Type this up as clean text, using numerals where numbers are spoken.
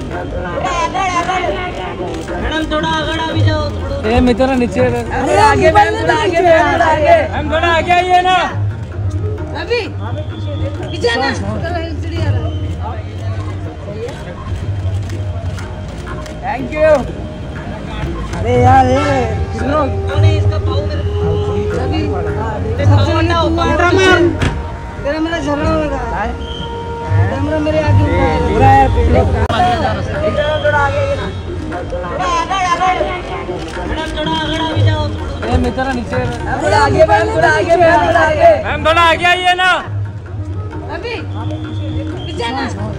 Madam थोड़ा आगे भी जाओ। ए मित्र नीचे अरे आगे मैम थोड़ा आगे हम थोड़ा आगे आइए ना अभी पीछे ना थैंक यू। अरे यार ये नहीं इसका पाऊ मेरे अभी सबसे बड़ा कैमरामैन तेरा मेरा झगड़ा होगा कैमरा मेरे आगे पूरा है थोड़ा आगे मैडम थोड़ा आगे भी जाओ। ए मित्र नीचे थोड़ा आगे मैम थोड़ा आगे हम थोड़ा आगे आइए ना अभी पीछे ना